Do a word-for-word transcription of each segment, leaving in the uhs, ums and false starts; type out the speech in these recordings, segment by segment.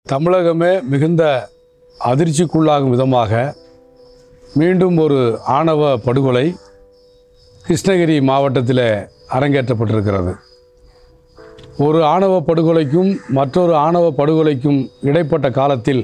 தமிழகமே மிகுந்த அதிர்ச்சிக்குள்ளாகும் விதமாக மீண்டும் ஒரு ஆணவ படுகொலை கிருஷ்ணகிரி மாவட்டத்தில் அரங்கேற்றப்பட்டிருக்கிறது. ஒரு ஆணவ படுகொலைக்கும் மற்றொரு ஆணவ படுகொலைக்கும் இடைப்பட்ட காலத்தில்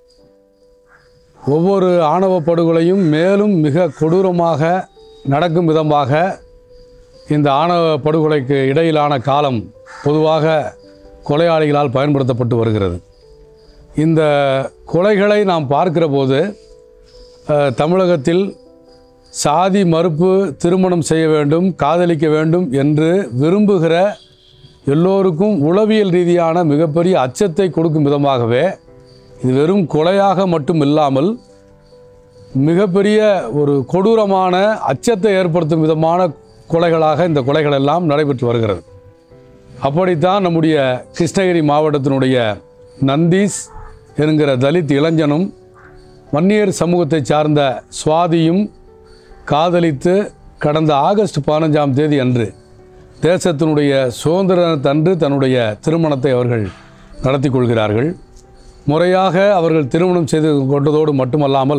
ஒவ்வொரு ஆணவ படுகொலையும் மேலும் மிக கொடூரமாக நடக்கும் விதமாக இந்த ஆணவ படுகொலைக்கு இடையிலான காலம் பொதுவாக கொலையாளிகளால் பயன்படுத்தப்பட்டு வருகிறது. இந்த கொலைகளை நாம் பார்க்கிற போது தமிழகத்தில் சாதி மறுப்பு, திருமணம் செய்ய வேண்டும், காதலிக்க வேண்டும் என்று விரும்புகிற எல்லோருக்கும் உளவியல் ரீதியான மிகப்பெரிய அச்சத்தை கொடுக்கும் விதமாகவே இது வெறும் கொலையாக மட்டும் இல்லாமல் மிகப்பெரிய ஒரு கொடூரமான அச்சத்தை ஏற்படுத்தும் விதமான கொலைகளாக இந்த கொலைகள் எல்லாம் நடைபெற்று வருகிறது. அப்படித்தான் நம்முடைய கிருஷ்ணகிரி மாவட்டத்தினுடைய நந்தீஸ் என்கிற தலித் இளைஞனும் வன்னியர் சமூகத்தை சார்ந்த சுவாதியும் காதலித்து கடந்த ஆகஸ்ட் பதினஞ்சாம் தேதி அன்று தேசத்தினுடைய சுதந்திர தினத்தன்று தன்னுடைய திருமணத்தை அவர்கள் நடத்தி கொள்கிறார்கள். முறையாக அவர்கள் திருமணம் செய்து கொண்டதோடு மட்டுமல்லாமல்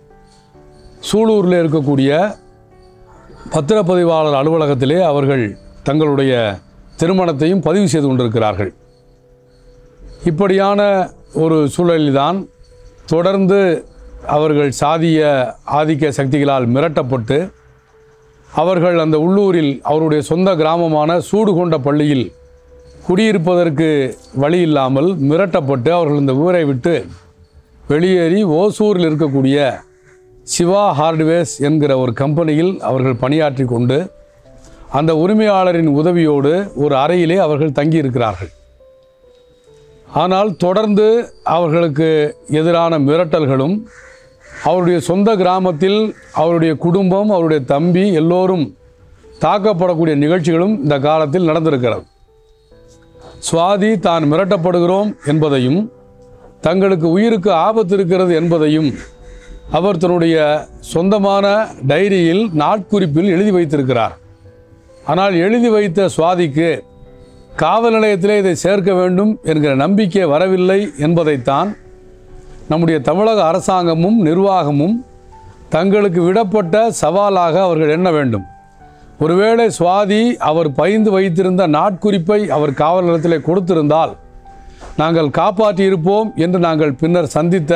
சூலூரில் இருக்கக்கூடிய பத்திரப்பதிவாளர் அலுவலகத்திலே அவர்கள் தங்களுடைய திருமணத்தையும் பதிவு செய்து கொண்டிருக்கிறார்கள். இப்படியான ஒரு சூழலில்தான் தொடர்ந்து அவர்கள் சாதிய ஆதிக்க சக்திகளால் மிரட்டப்பட்டு அவர்கள் அந்த உள்ளூரில் அவருடைய சொந்த கிராமமான சூடுகொண்ட பள்ளியில் குடியிருப்பதற்கு வழி இல்லாமல் மிரட்டப்பட்டு அவர்கள் இந்த ஊரை விட்டு வெளியேறி ஓசூரில் இருக்கக்கூடிய சிவா ஹார்ட்வேர்ஸ் என்கிற ஒரு கம்பெனியில் அவர்கள் பணியாற்றி கொண்டு அந்த உரிமையாளரின் உதவியோடு ஒரு அறையிலே அவர்கள் தங்கியிருக்கிறார்கள். ஆனால் தொடர்ந்து அவர்களுக்கு எதிரான மிரட்டல்களும் அவருடைய சொந்த கிராமத்தில் அவருடைய குடும்பம், அவருடைய தம்பி எல்லோரும் தாக்கப்படக்கூடிய நிகழ்ச்சிகளும் இந்த காலத்தில் நடந்திருக்கிறது. சுவாதி தான் மிரட்டப்படுகிறோம் என்பதையும் தங்களுக்கு உயிருக்கு ஆபத்து இருக்கிறது என்பதையும் அவர் தன்னுடைய சொந்தமான டைரியில் நாட்குறிப்பில் எழுதி வைத்திருக்கிறார். ஆனால் எழுதி வைத்த சுவாதிக்கு காவல் நிலையத்திலே இதை சேர்க்க வேண்டும் என்கிற நம்பிக்கை வரவில்லை என்பதைத்தான் நம்முடைய தமிழக அரசாங்கமும் நிர்வாகமும் தங்களுக்கு விடப்பட்ட சவாலாக அவர்கள் எண்ண வேண்டும். ஒருவேளை சுவாதி அவர் பயந்து வைத்திருந்த நாட்குறிப்பை அவர் காவல் நிலையத்திலே கொடுத்திருந்தால் நாங்கள் காப்பாற்றியிருப்போம் என்று நாங்கள் பின்னர் சந்தித்த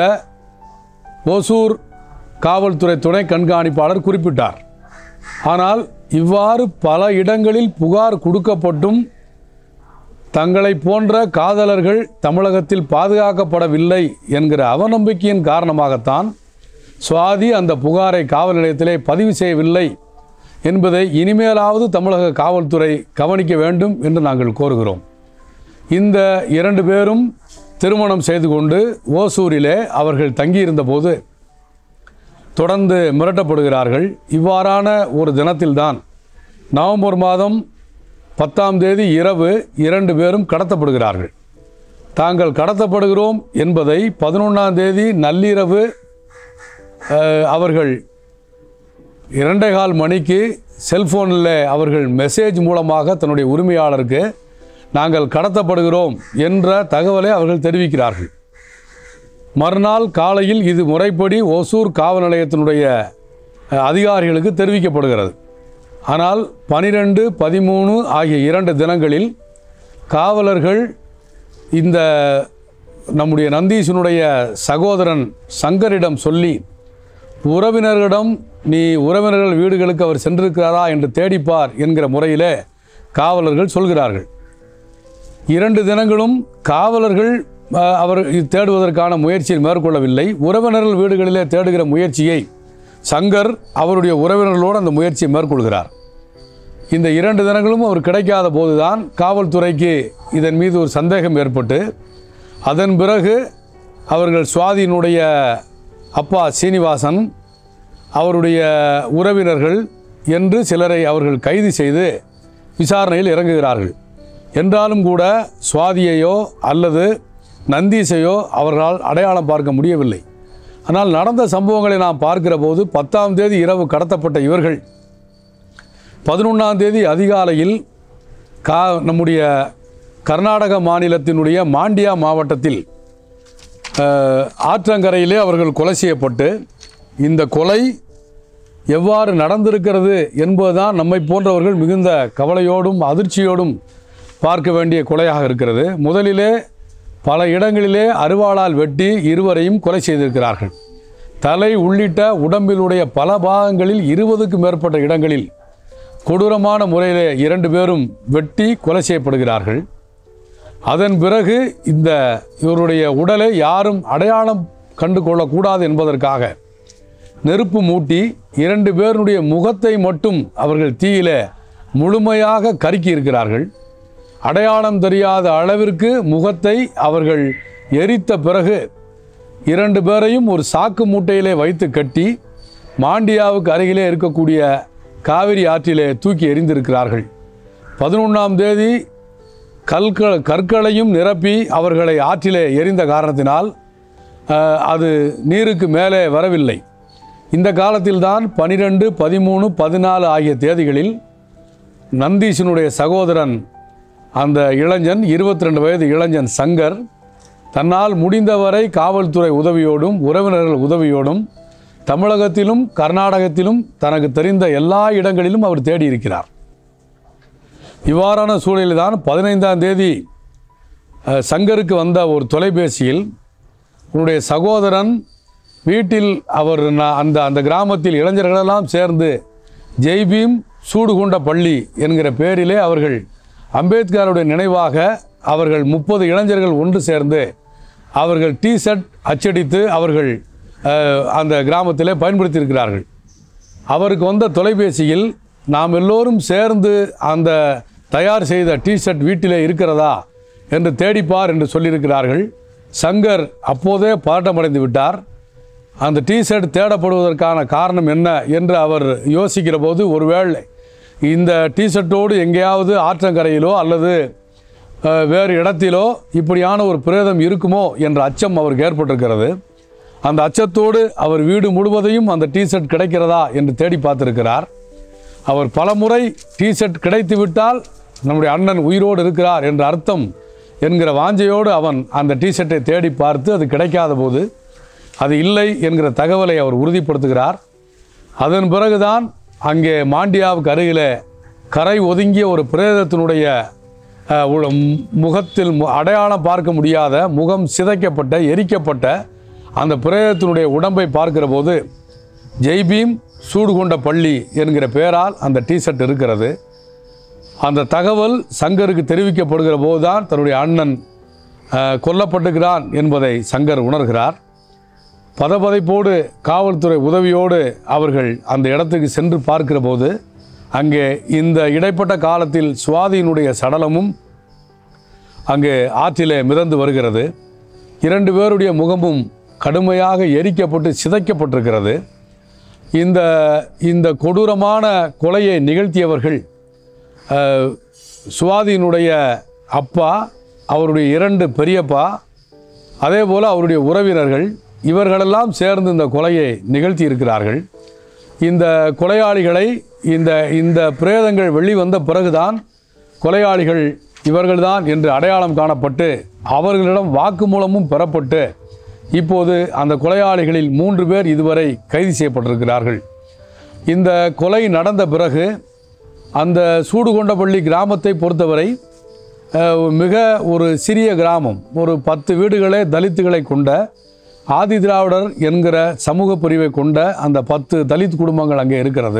ஓசூர் காவல்துறை துணை கண்காணிப்பாளர் குறிப்பிட்டார். ஆனால் இவ்வாறு பல இடங்களில் புகார் கொடுக்கப்பட்டும் தங்களை போன்ற காதலர்கள் தமிழகத்தில் பாதுகாக்கப்படவில்லை என்கிற அவநம்பிக்கையின் காரணமாகத்தான் சுவாதி அந்த புகாரை காவல் நிலையத்திலே பதிவு செய்யவில்லை என்பதை இனிமேலாவது தமிழக காவல்துறை கவனிக்க வேண்டும் என்று நாங்கள் கோருகிறோம். இந்த இரண்டு பேரும் திருமணம் செய்து கொண்டு ஓசூரிலே அவர்கள் தங்கியிருந்த போது தொடர்ந்து மிரட்டப்படுகிறார்கள். இவ்வாறான ஒரு தினத்தில்தான் நவம்பர் மாதம் பத்தாம் தேதி இரவு இரண்டு பேரும் கடத்தப்படுகிறார்கள். தாங்கள் கடத்தப்படுகிறோம் என்பதை பதினொன்றாம் தேதி நள்ளிரவு அவர்கள் இரண்டே கால் மணிக்கு செல்போனில் அவர்கள் மெசேஜ் மூலமாக தன்னுடைய உரிமையாளருக்கு நாங்கள் கடத்தப்படுகிறோம் என்ற தகவலை அவர்கள் தெரிவிக்கிறார்கள். மறுநாள் காலையில் இது முறைப்படி ஓசூர் காவல் நிலையத்தினுடைய அதிகாரிகளுக்கு தெரிவிக்கப்படுகிறது. ஆனால் பனிரெண்டு பதிமூணு ஆகிய இரண்டு தினங்களில் காவலர்கள் இந்த நம்முடைய நந்தீசனுடைய சகோதரன் சங்கரிடம் சொல்லி உறவினர்களிடம் நீ உறவினர்கள் வீடுகளுக்கு அவர் சென்றிருக்கிறாரா என்று தேடிப்பார் என்கிற முறையிலே காவலர்கள் சொல்கிறார்கள். இரண்டு தினங்களும் காவலர்கள் அவர் தேடுவதற்கான முயற்சியை மேற்கொள்ளவில்லை. உறவினர்கள் வீடுகளிலே தேடுகிற முயற்சியை சங்கர் அவருடைய உறவினர்களோடு அந்த முயற்சியை மேற்கொள்கிறார். இந்த இரண்டு தினங்களும் அவர் கிடைக்காத போதுதான் காவல்துறைக்கு இதன் மீது ஒரு சந்தேகம் ஏற்பட்டு அதன் பிறகு அவர்கள் சுவாதியினுடைய அப்பா சீனிவாசன், அவருடைய உறவினர்கள் என்று சிலரை அவர்கள் கைது செய்து விசாரணையில் இறங்குகிறார்கள். என்றாலும் கூட சுவாதியையோ அல்லது நந்தீசையோ அவர்களால் அடையாளம் பார்க்க முடியவில்லை. ஆனால் நடந்த சம்பவங்களை நாம் பார்க்கிற போது பத்தாம் தேதி இரவு கடத்தப்பட்ட இவர்கள் பதினொன்றாம் தேதி அதிகாலையில் கா நம்முடைய கர்நாடக மாநிலத்தினுடைய மாண்டியா மாவட்டத்தில் ஆற்றங்கரையிலே அவர்கள் கொலை செய்யப்பட்டு, இந்த கொலை எவ்வாறு நடந்திருக்கிறது என்பதுதான் நம்மை போன்றவர்கள் மிகுந்த கவலையோடும் அதிர்ச்சியோடும் பார்க்க வேண்டிய கொலையாக இருக்கிறது. முதலிலே பல இடங்களிலே அருவாளால் வெட்டி இருவரையும் கொலை செய்திருக்கிறார்கள். தலை உள்ளிட்ட உடம்பிலுடைய பல பாகங்களில் இருபதுக்கும் மேற்பட்ட இடங்களில் கொடூரமான முறையிலே இரண்டு பேரும் வெட்டி கொலை செய்யப்படுகிறார்கள். அதன் பிறகு இந்த இவருடைய உடலை யாரும் அடையாளம் கண்டு கொள்ளக்கூடாது என்பதற்காக நெருப்பு மூட்டி இரண்டு பேருடைய முகத்தை மட்டும் அவர்கள் தீயில முழுமையாக கருக்கி இருக்கிறார்கள். அடையாளம் தெரியாத அளவிற்கு முகத்தை அவர்கள் எரித்த பிறகு இரண்டு பேரையும் ஒரு சாக்கு மூட்டையிலே வைத்து கட்டி மாண்டியாவுக்கு அருகிலே இருக்கக்கூடிய காவிரி ஆற்றிலே தூக்கி எறிந்திருக்கிறார்கள். பதினொன்றாம் தேதி கற்கள் கற்களையும் நிரப்பி அவர்களை ஆற்றிலே எரிந்த காரணத்தினால் அது நீருக்கு மேலே வரவில்லை. இந்த காலத்தில்தான் பனிரெண்டு பதிமூணு பதினாலு ஆகிய தேதிகளில் நந்தீஷனுடைய சகோதரன் அந்த இளைஞன் இருபத்தி ரெண்டு வயது இளைஞன் சங்கர் தன்னால் முடிந்தவரை காவல்துறை உதவியோடும் உறவினர்கள் உதவியோடும் தமிழகத்திலும் கர்நாடகத்திலும் தனக்கு தெரிந்த எல்லா இடங்களிலும் அவர் தேடி இருக்கிறார். இவ்வாறான சூழலில் தான் பதினைந்தாம் தேதி சங்கருக்கு வந்த ஒரு தொலைபேசியில் உன்னுடைய சகோதரன் வீட்டில் அவர் அந்த அந்த கிராமத்தில் இளைஞர்களெல்லாம் சேர்ந்து ஜெய்பீம் சூடுகுண்ட பள்ளி என்கிற பேரிலே அவர்கள் அம்பேத்கருடைய நினைவாக அவர்கள் முப்பது இளைஞர்கள் ஒன்று சேர்ந்து அவர்கள் டி ஷர்ட் அச்சடித்து அவர்கள் அந்த கிராமத்திலே பயன்படுத்தியிருக்கிறார்கள். அவருக்கு வந்த தொலைபேசியில் நாம் எல்லோரும் சேர்ந்து அந்த தயார் செய்த டி ஷர்ட் வீட்டிலே இருக்கிறதா என்று தேடிப்பார் என்று சொல்லியிருக்கிறார்கள். சங்கர் அப்போதே பதட்டமடைந்து விட்டார். அந்த டி ஷர்ட் தேடப்படுவதற்கான காரணம் என்ன என்று அவர் யோசிக்கிற போது, ஒருவேளை இந்த டி ஷர்ட்டோடு எங்கேயாவது ஆற்றங்கரையிலோ அல்லது வேறு இடத்திலோ இப்படியான ஒரு பிரேதம் இருக்குமோ என்ற அச்சம் அவருக்கு ஏற்பட்டிருக்கிறது. அந்த அச்சத்தோடு அவர் வீடு முழுவதையும் அந்த டி ஷர்ட் கிடைக்கிறதா என்று தேடி பார்த்திருக்கிறார். அவர் பலமுறை டி ஷர்ட் கிடைத்து விட்டால் நம்முடைய அண்ணன் உயிரோடு இருக்கிறார் என்ற அர்த்தம் என்கிற வாஞ்சையோடு அவன் அந்த டி ஷர்ட்டை தேடி பார்த்து அது கிடைக்காத போது அது இல்லை என்கிற தகவலை அவர் உறுதிப்படுத்துகிறார். அதன் பிறகுதான் அங்கே மாண்டியாவுக்கு அருகிலே கரை ஒதுங்கிய ஒரு பிரேதத்தினுடைய முகத்தில் அடையாளம் பார்க்க முடியாத முகம் சிதைக்கப்பட்ட எரிக்கப்பட்ட அந்த பிரேதத்தினுடைய உடம்பை பார்க்கிற போது ஜெய்பீம் சூடுகொண்ட பள்ளி என்கிற பெயரால் அந்த டி ஷர்ட் இருக்கிறது. அந்த தகவல் சங்கருக்கு தெரிவிக்கப்படுகிற போதுதான் தன்னுடைய அண்ணன் கொல்லப்பட்டுகிறான் என்பதை சங்கர் உணர்கிறார். பதபதைப்போடு காவல்துறை உதவியோடு அவர்கள் அந்த இடத்துக்கு சென்று பார்க்கிற போது அங்கே இந்த இடைப்பட்ட காலத்தில் சுவாதியினுடைய சடலமும் அங்கே ஆற்றிலே மிதந்து வருகிறது. இரண்டு பேருடைய முகமும் கடுமையாக எரிக்கப்பட்டு சிதைக்கப்பட்டிருக்கிறது. இந்த இந்த கொடூரமான கொலையை நிகழ்த்தியவர்கள் சுவாதியினுடைய அப்பா, அவருடைய இரண்டு பெரியப்பா, அதே போல் அவருடைய உறவினர்கள், இவர்களெல்லாம் சேர்ந்து இந்த கொலையை நிகழ்த்தி இருக்கிறார்கள். இந்த கொலையாளிகளை இந்த இந்த பிரேதங்கள் வெளிவந்த பிறகுதான் கொலையாளிகள் இவர்கள்தான் என்று அடையாளம் காணப்பட்டு அவர்களிடம் வாக்குமூலமும் பெறப்பட்டு இப்போது அந்த கொலையாளிகளில் மூன்று பேர் இதுவரை கைது செய்யப்பட்டிருக்கிறார்கள். இந்த கொலை நடந்த பிறகு அந்த சூடுகொண்டபள்ளி கிராமத்தை பொறுத்தவரை மிக ஒரு சிறிய கிராமம், ஒரு பத்து வீடுகளே தலித்துகளை கொண்ட ஆதி திராவிடர் என்கிற சமூக பிரிவை கொண்ட அந்த பத்து தலித் குடும்பங்கள் அங்கே இருக்கிறது.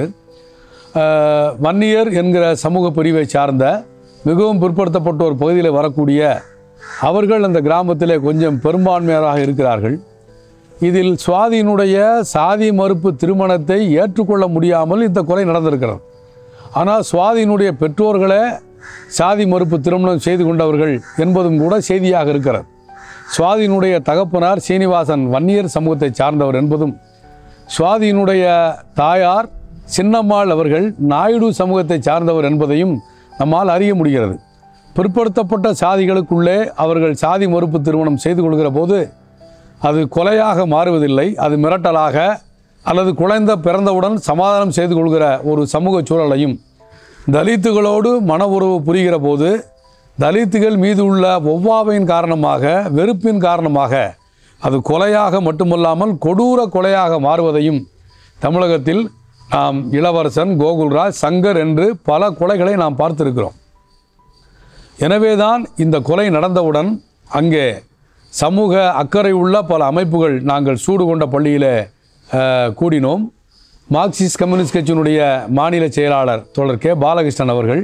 வன்னியர் என்கிற சமூக பிரிவை சார்ந்த மிகவும் பிற்படுத்தப்பட்ட ஒரு பகுதியில் வரக்கூடிய அவர்கள் அந்த கிராமத்திலே கொஞ்சம் பெரும்பான்மையராக இருக்கிறார்கள். இதில் சுவாதியினுடைய சாதி மறுப்பு திருமணத்தை ஏற்றுக்கொள்ள முடியாமல் இந்த கொலை நடந்திருக்கிறது. ஆனால் சுவாதியினுடைய பெற்றோர்களே சாதி மறுப்பு திருமணம் செய்து கொண்டவர்கள் என்பதும் கூட செய்தியாக இருக்கிறது. சுவாதியினுடைய தகப்பனார் சீனிவாசன் வன்னியர் சமூகத்தை சார்ந்தவர் என்பதும், சுவாதியினுடைய தாயார் சின்னம்மாள் அவர்கள் நாயுடு சமூகத்தை சார்ந்தவர் என்பதையும் நம்மால் அறிய முடிகிறது. பிற்படுத்தப்பட்ட சாதிகளுக்குள்ளே அவர்கள் சாதி மறுப்பு திருமணம் செய்து கொள்கிற போது அது கொலையாக மாறுவதில்லை, அது மிரட்டலாக அல்லது குழந்தை பிறந்தவுடன் சமாதானம் செய்து கொள்கிற ஒரு சமூக சூழலையும், தலித்துகளோடு மன உறவு புரிகிற போது தலித்துகள் மீது உள்ள ஒவ்வாமையின் காரணமாக, வெறுப்பின் காரணமாக அது கொலையாக மட்டுமல்லாமல் கொடூர கொலையாக மாறுவதையும் தமிழகத்தில் நாம் இளவரசன், கோகுல்ராஜ், சங்கர் என்று பல கொலைகளை நாம் பார்த்திருக்கிறோம். எனவேதான் இந்த கொலை நடந்தவுடன் அங்கே சமூக அக்கறை உள்ள பல அமைப்புகள் நாங்கள் சூடு கொண்ட பள்ளியில் கூடினோம். மார்க்சிஸ்ட் கம்யூனிஸ்ட் கட்சியினுடைய மாநில செயலாளர் தோழர் கே பாலகிருஷ்ணன் அவர்கள்,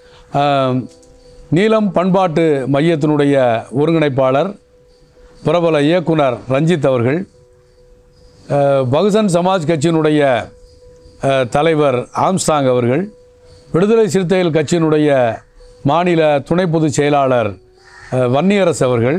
நீலம் பண்பாட்டு மையத்தினுடைய ஒருங்கிணைப்பாளர் பிரபல இயக்குனர் ரஞ்சித் அவர்கள், பகுஜன் சமாஜ் கட்சியினுடைய தலைவர் ஆம்ஸ்டாங் அவர்கள், விடுதலை சிறுத்தைகள் கட்சியினுடைய மாநில துணை பொதுச் செயலாளர் வன்னியரசு அவர்கள்,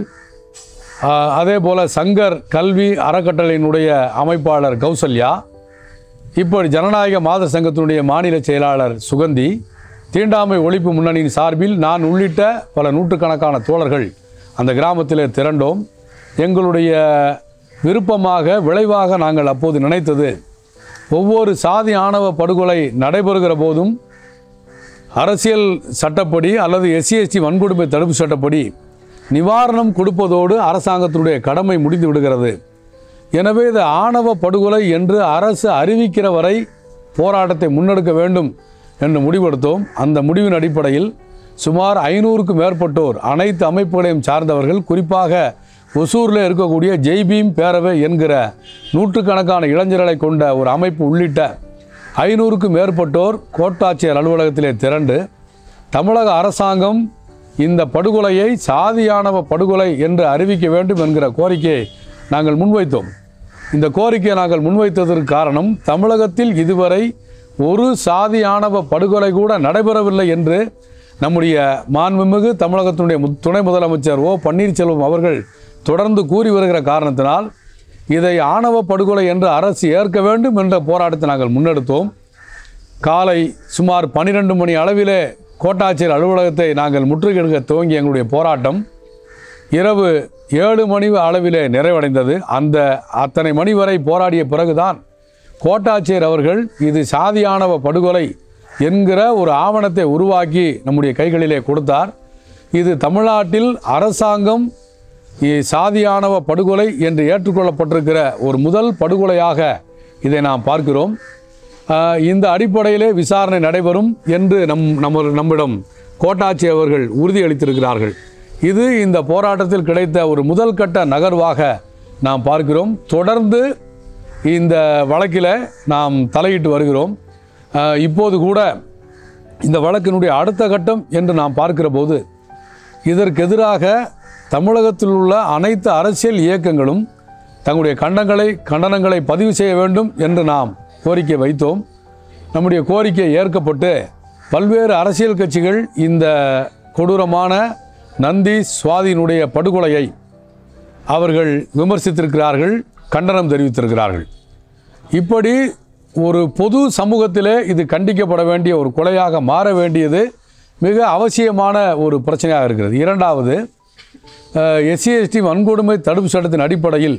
அதே போல் சங்கர் கல்வி அறக்கட்டளையினுடைய அமைப்பாளர் கௌசல்யா, இப்படி ஜனநாயக மாதர் சங்கத்தினுடைய மாநில செயலாளர் சுகந்தி, தீண்டாமை ஒழிப்பு முன்னணியின் சார்பில் நான் உள்ளிட்ட பல நூற்றுக்கணக்கான தோழர்கள் அந்த கிராமத்திலே திரண்டோம். எங்களுடைய விருப்பமாக, விளைவாக நாங்கள் அப்போது நினைத்தது, ஒவ்வொரு சாதி ஆணவ படுகொலை நடைபெறுகிற போதும் அரசியல் சட்டப்படி அல்லது எஸ்சி எஸ்டி வன்கொடுமை தடுப்பு சட்டப்படி நிவாரணம் கொடுப்பதோடு அரசாங்கத்தினுடைய கடமை முடிந்து விடுகிறது. எனவே இது ஆணவ படுகொலை என்று அரசு அறிவிக்கிற வரை போராட்டத்தை முன்னெடுக்க வேண்டும் என்று முடிவெடுத்தோம். அந்த முடிவின் அடிப்படையில் சுமார் ஐநூறுக்கும் மேற்பட்டோர், அனைத்து அமைப்புகளையும் சார்ந்தவர்கள், குறிப்பாக ஒசூரில் இருக்கக்கூடிய ஜெய்பீம் பேரவை என்கிற நூற்றுக்கணக்கான இளைஞர்களை கொண்ட ஒரு அமைப்பு உள்ளிட்ட ஐநூறுக்கும் மேற்பட்டோர் கோட்டாட்சியர் அலுவலகத்திலே திரண்டு தமிழக அரசாங்கம் இந்த படுகொலையை சாதியானவ படுகொலை என்று அறிவிக்க வேண்டும் என்கிற கோரிக்கையை நாங்கள் முன்வைத்தோம். இந்த கோரிக்கையை நாங்கள் முன்வைத்ததற்கு காரணம், தமிழகத்தில் இதுவரை ஒரு சாதியானவ படுகொலை கூட நடைபெறவில்லை என்று நம்முடைய மாண்புமிகு தமிழகத்தினுடைய துணை முதலமைச்சர் ஓ பன்னீர்செல்வம் அவர்கள் தொடர்ந்து கூறி வருகிற காரணத்தினால் இதை ஆணவ படுகொலை என்று அரசு ஏற்க வேண்டும் என்ற போராட்டத்தை நாங்கள் முன்னெடுத்தோம். காலை சுமார் பன்னிரெண்டு மணி அளவிலே கோட்டாட்சியர் அலுவலகத்தை நாங்கள் முற்றுகையிட துவங்கிய எங்களுடைய போராட்டம் இரவு ஏழு மணி அளவிலே நிறைவடைந்தது. அந்த அத்தனை மணி வரை போராடிய பிறகுதான் கோட்டாட்சியர் அவர்கள் இது சாதியானவ படுகொலை என்கிற ஒரு ஆவணத்தை உருவாக்கி நம்முடைய கைகளிலே கொடுத்தார். இது தமிழ்நாட்டில் அரசாங்கம் சாதியானவ படுகொலை என்று ஏற்றுக்கொள்ளப்பட்டிருக்கிற ஒரு முதல் படுகொலையாக இதை நாம் பார்க்கிறோம். இந்த அடிப்படையிலே விசாரணை நடைபெறும் என்று நம் நம்ம நம்மிடம் கோட்டாட்சியர் அவர்கள் உறுதியளித்திருக்கிறார்கள். இது இந்த போராட்டத்தில் கிடைத்த ஒரு முதல் கட்ட நகர்வாக நாம் பார்க்கிறோம். தொடர்ந்து இந்த வழக்கில் நாம் தலையிட்டு வருகிறோம். இப்போது கூட இந்த வழக்கினுடைய அடுத்த கட்டம் என்று நாம் பார்க்கிற போது இதற்கு எதிராக தமிழகத்தில் உள்ள அனைத்து அரசியல் இயக்கங்களும் தங்களுடைய கண்டங்களை கண்டனங்களை பதிவு செய்ய வேண்டும் என்று நாம் கோரிக்கை வைத்தோம். நம்முடைய கோரிக்கை ஏற்கப்பட்டு பல்வேறு அரசியல் கட்சிகள் இந்த கொடூரமான நந்தி சுவாதியினுடைய படுகொலையை அவர்கள் விமர்சித்திருக்கிறார்கள், கண்டனம் தெரிவித்திருக்கிறார்கள். இப்படி ஒரு பொது சமூகத்திலே இது கண்டிக்கப்பட வேண்டிய ஒரு கொலையாக மாற வேண்டியது மிக அவசியமான ஒரு பிரச்சனையாக இருக்கிறது. இரண்டாவது, எஸ்சி எஸ்டி வன்கொடுமை தடுப்பு சட்டத்தின் அடிப்படையில்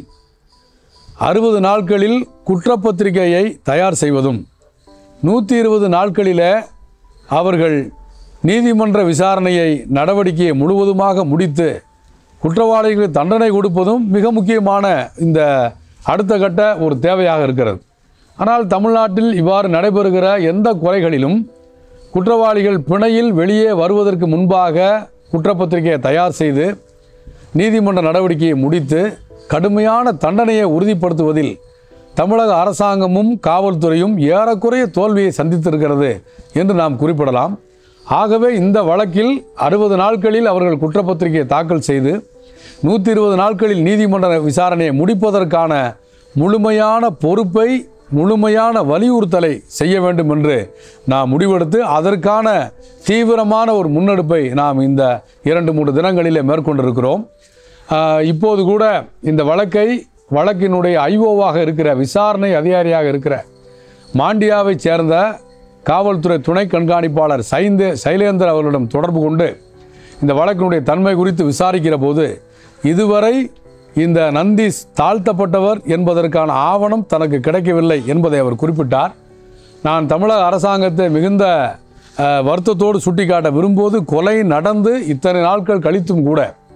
அறுபது நாட்களில் குற்றப்பத்திரிகையை தயார் செய்வதும் நூற்றி இருபது நாட்களில் அவர்கள் நீதிமன்ற விசாரணையை நடவடிக்கையை முழுவதுமாக முடித்து குற்றவாளிகளுக்கு தண்டனை கொடுப்பதும் மிக முக்கியமான இந்த அடுத்த கட்ட ஒரு தேவையாக இருக்கிறது. ஆனால் தமிழ்நாட்டில் இவ்வாறு நடைபெறுகிற எந்த கொலைகளிலும் குற்றவாளிகள் பிணையில் வெளியே வருவதற்கு முன்பாக குற்றப்பத்திரிகையை தயார் செய்து நீதிமன்ற நடவடிக்கையை முடித்து கடுமையான தண்டனையை உறுதிப்படுத்துவதில் தமிழக அரசாங்கமும் காவல்துறையும் ஏறக்குறைய தோல்வியை சந்தித்திருக்கிறது என்று நாம் குறிப்பிடலாம். ஆகவே இந்த வழக்கில் அறுபது நாட்களில் அவர்கள் குற்றப்பத்திரிகையை தாக்கல் செய்து நூற்றி இருபது நாட்களில் நீதிமன்ற விசாரணையை முடிப்பதற்கான முழுமையான பொறுப்பை, முழுமையான வலியுறுத்தலை செய்ய வேண்டும் என்று நாம் முடிவெடுத்து அதற்கான தீவிரமான ஒரு முன்னெடுப்பை நாம் இந்த இரண்டு மூன்று தினங்களிலே மேற்கொண்டிருக்கிறோம். இப்போது கூட இந்த வழக்கை வழக்கினுடைய ஐஓவாக இருக்கிற விசாரணை அதிகாரியாக இருக்கிற மாண்டியாவைச் சேர்ந்த காவல்துறை துணை கண்காணிப்பாளர் சைந்தே சைலேந்தர் அவர்களிடம் தொடர்பு கொண்டு இந்த வழக்கினுடைய தன்மை குறித்து விசாரிக்கிற போது இதுவரை இந்த நந்தி தாழ்த்தப்பட்டவர் என்பதற்கான ஆவணம் தனக்கு கிடைக்கவில்லை என்பதை அவர் குறிப்பிட்டார். நான் தமிழக அரசாங்கத்தை மிகுந்த வருத்தத்தோடு சுட்டிக்காட்ட விரும்புவது, கொலை நடந்து இத்தனை நாட்கள் கழித்தும் கூட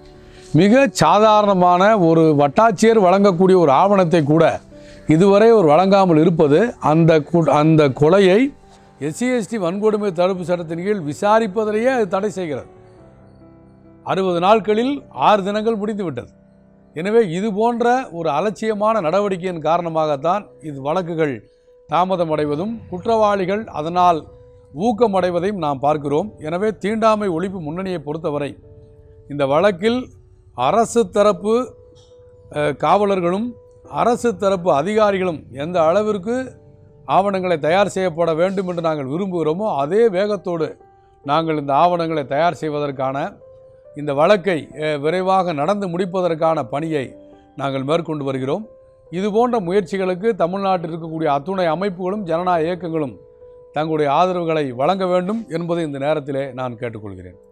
மிக சாதாரணமான ஒரு வட்டாட்சியர் வழங்கக்கூடிய ஒரு ஆவணத்தை கூட இதுவரை ஒரு வழங்காமல் இருப்பது அந்த அந்த கொலையை எஸ்சி எஸ்டி வன்கொடுமை தடுப்பு சட்டத்தின் கீழ் விசாரிப்பதிலேயே அது தடை செய்கிறது. அறுபது நாட்களில் ஆறு தினங்கள் முடிந்துவிட்டது. எனவே இது போன்ற ஒரு அலட்சியமான நடவடிக்கையின் காரணமாகத்தான் இது வழக்குகள் தாமதமடைவதும் குற்றவாளிகள் அதனால் ஊக்கமடைவதையும் நாம் பார்க்கிறோம். எனவே தீண்டாமை ஒழிப்பு முன்னணியை பொறுத்தவரை இந்த வழக்கில் அரசு தரப்பு காவலர்களும் அரசு தரப்பு அதிகாரிகளும் எந்த அளவிற்கு ஆவணங்களை தயார் செய்யப்பட வேண்டும் என்று நாங்கள் விரும்புகிறோமோ அதே வேகத்தோடு நாங்கள் இந்த ஆவணங்களை தயார் செய்வதற்கான இந்த வழக்கை விரைவாக நடந்து முடிப்பதற்கான பணியை நாங்கள் மேற்கொண்டு வருகிறோம். இதுபோன்ற முயற்சிகளுக்கு தமிழ்நாட்டில் இருக்கக்கூடிய அத்துணை அமைப்புகளும் ஜனநாயக இயக்கங்களும் தங்களுடைய ஆதரவுகளை வழங்க வேண்டும் என்பதை இந்த நேரத்திலே நான் கேட்டுக்கொள்கிறேன்.